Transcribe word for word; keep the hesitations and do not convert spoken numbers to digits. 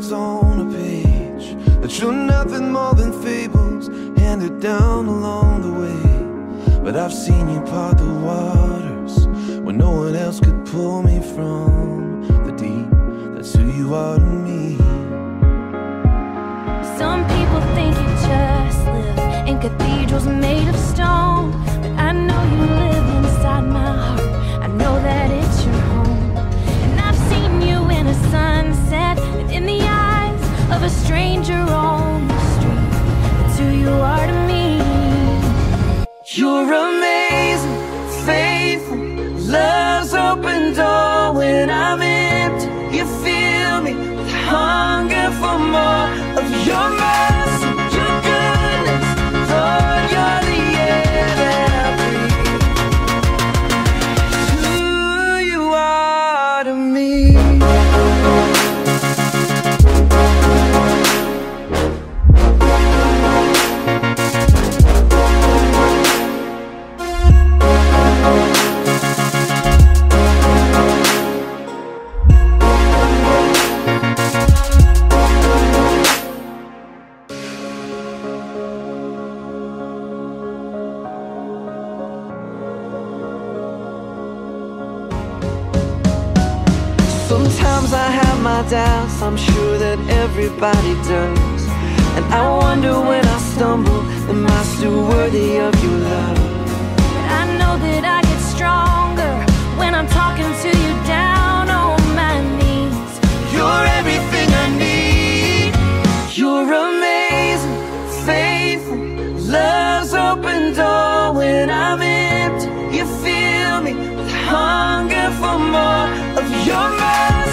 words on a page that show nothing more than fables handed down along the way. But I've seen you part the waters when no one else could pull me from the deep. That's who you are to me. Some people think you just live in cathedrals made of stone, but I know you live inside my heart. I know that it's your home. And I've seen you in a sunset and in the eyes of a stranger on the street. That's who you are to me. You're amazing, faithful, love's open door when I'm empty. You fill me with hunger for more of your mercy, your goodness. Lord, you're the air that I breathe. Who you are to me. Sometimes I have my doubts, I'm sure that everybody does. And I wonder when I stumble, am I still worthy of your love? But I know that I get stronger when I'm talking to you down on my knees. You're everything I need. You're amazing, faithful, love's open door when I'm empty. You fill me with hunger for more of your mercy.